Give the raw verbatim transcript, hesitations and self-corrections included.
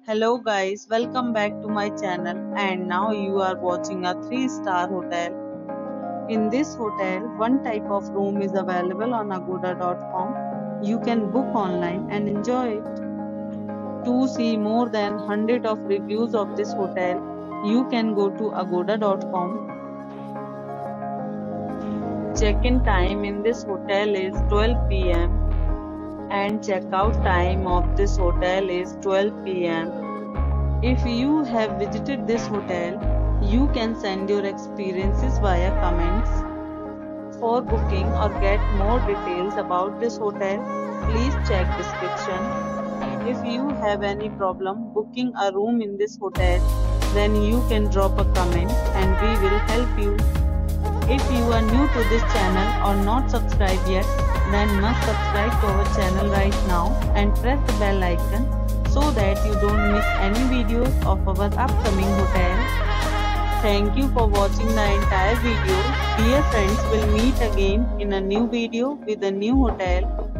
Hello guys, welcome back to my channel and now you are watching a three star hotel. In this hotel, one type of room is available on agoda dot com. You can book online and enjoy it. To see more than one hundred of reviews of this hotel, you can go to agoda dot com. Check-in time in this hotel is twelve p m and check-out time of this hotel is twelve p m If you have visited this hotel, you can send your experiences via comments. For booking or get more details about this hotel, please check description. If you have any problem booking a room in this hotel, then you can drop a comment and we will help you. If you are new to this channel or not subscribed yet, then must subscribe to our channel right now and press the bell icon so that you don't miss any videos of our upcoming hotel. Thank you for watching the entire video. Dear friends, we'll meet again in a new video with a new hotel.